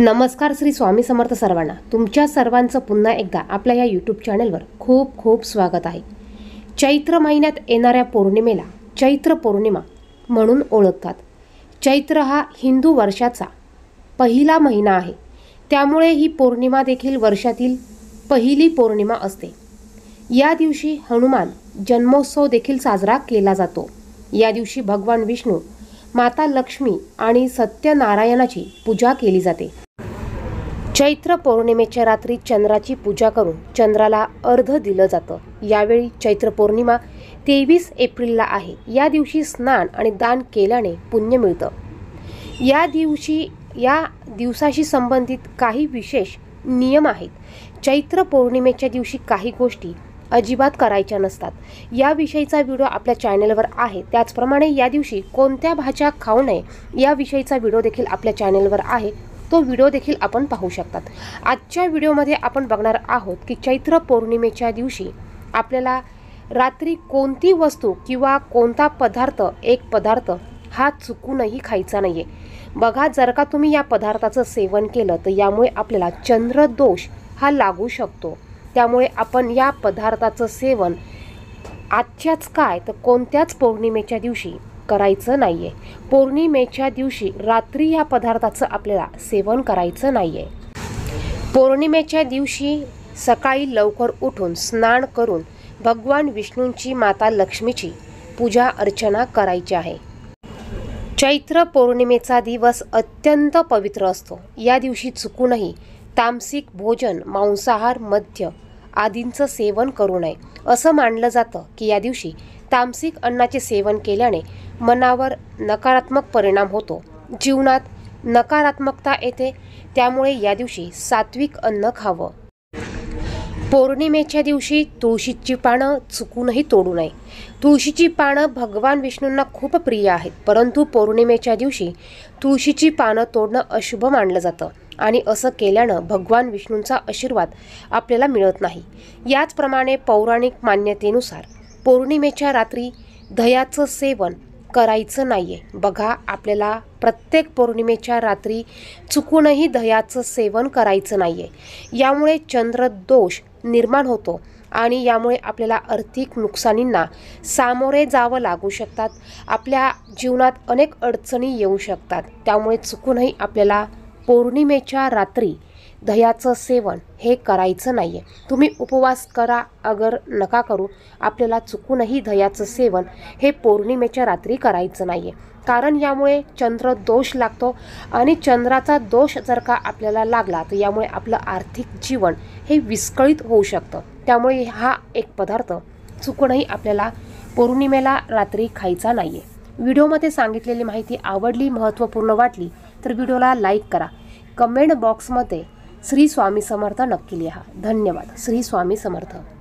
नमस्कार श्री स्वामी समर्थ सर्वांना। तुमच्या सर्वांचं पुन्हा एकदा आपल्या या यूट्यूब चॅनलवर खूप खूप स्वागत आहे। चैत्र महिन्यात येणाऱ्या पौर्णिमेला चैत्र पौर्णिमा म्हणून ओळखतात। चैत्र हा हिंदू वर्षाचा पहिला महिना आहे, त्यामुळे ही पौर्णिमा देखील वर्षातील पहिली पौर्णिमा असते। या दिवशी हनुमान जन्मोत्सव देखील साजरा केला जातो। या दिवशी भगवान विष्णू, माता लक्ष्मी आणि सत्यनारायणाची पूजा केली जाते। चैत्र पौर्णिमेच्या रात्री चंद्राची पूजा करून चंद्राला अर्घ्य दिलं जातं। यावेळी चैत्र पौर्णिमा 23 एप्रिलला आहे। या दिवशी स्नान आणि दान केल्याने पुण्य मिळतं। या दिवसाशी संबंधित काही विशेष नियम आहेत। चैत्र पौर्णिमेच्या दिवशी काही गोष्टी अजिबात करायच्या नसतात। याविषयीचा व्हिडिओ आपल्या चॅनलवर आहे। त्याचप्रमाणे या दिवशी कोणत्या भाज्या खाऊ नये याविषयीचा व्हिडिओ देखील आपल्या चॅनलवर आहे। तो व्हिडिओ देखील आपण पाहू शकतात। आजच्या व्हिडिओमध्ये आपण बघणार आहोत की चैत्र पौर्णिमेच्या दिवशी आपल्याला रात्री कोणती वस्तू किंवा कोणता एक पदार्थ हा चुकूनही खायचा नाहीये। बघा, जर का तुम्ही या पदार्थाचं सेवन केलं तर यामुळे आपल्याला चंद्रदोष हा लागू शकतो। त्यामुळे आपण या पदार्थाचं सेवन आजच्याच काय तर कोणत्याच पौर्णिमेच्या दिवशी करायचं नाहीये। पौर्णिमेच्या दिवशी रात्री या पदार्थाचं आपल्याला सेवन करायचं नाहीये। पौर्णिमेच्या दिवशी सकाळी लवकर उठून स्नान करून भगवान विष्णूंची, माता लक्ष्मीची पूजा अर्चना करायची आहे। चैत्र पौर्णिमेचा दिवस अत्यंत पवित्र असतो। या दिवशी चुकूनही तामसिक भोजन, मांसाहार, मद्य आदींचं सेवन करू नये। असं मानलं जातं की या दिवशी तामसिक अन्नाचे सेवन केल्याने मनावर नकारात्मक परिणाम होतो, जीवनात नकारात्मकता येते। त्यामुळे या दिवशी सात्विक अन्न खावं। पौर्णिमेच्या दिवशी तुळशीची पानं चुकूनही तोडू नये। तुळशीची पानं भगवान विष्णूंना खूप प्रिय आहेत, परंतु पौर्णिमेच्या दिवशी तुळशीची पानं तोडणं अशुभ मानलं जातं आणि असं केल्यानं भगवान विष्णूंचा आशीर्वाद आपल्याला मिळत नाही। याचप्रमाणे पौराणिक मान्यतेनुसार पौर्णिमेच्या रात्री दह्याचं सेवन करायचं नाहीये। बघा, आपल्याला प्रत्येक पौर्णिमेच्या रात्री चुकूनही दह्याचं सेवन करायचं नाहीये। यामुळे चंद्रदोष निर्माण होतो आणि यामुळे आपल्याला आर्थिक नुकसानींना सामोरे जावं लागू शकतात। आपल्या जीवनात अनेक अडचणी येऊ शकतात। त्यामुळे चुकूनही आपल्याला पौर्णिमेच्या रात्री दह्याचं सेवन हे करायचं नाहीये। तुम्ही उपवास करा अगर नका करू, आपल्याला चुकूनही दह्याचं सेवन हे पौर्णिमेच्या रात्री करायचं नाहीये। कारण यामुळे चंद्रदोष लागतो आणि चंद्राचा दोष जर का आपल्याला लागला तर यामुळे आपलं आर्थिक जीवन हे विस्कळीत होऊ शकतं। त्यामुळे हा एक पदार्थ चुकूनही आपल्याला पौर्णिमेला रात्री खायचा नाहीये। व्हिडिओमध्ये सांगितलेली माहिती आवडली, महत्त्वपूर्ण वाटली तर व्हिडिओला लाईक करा। कमेंट बॉक्समध्ये श्री स्वामी समर्थ नक्की लिहा। धन्यवाद। श्री स्वामी समर्थ।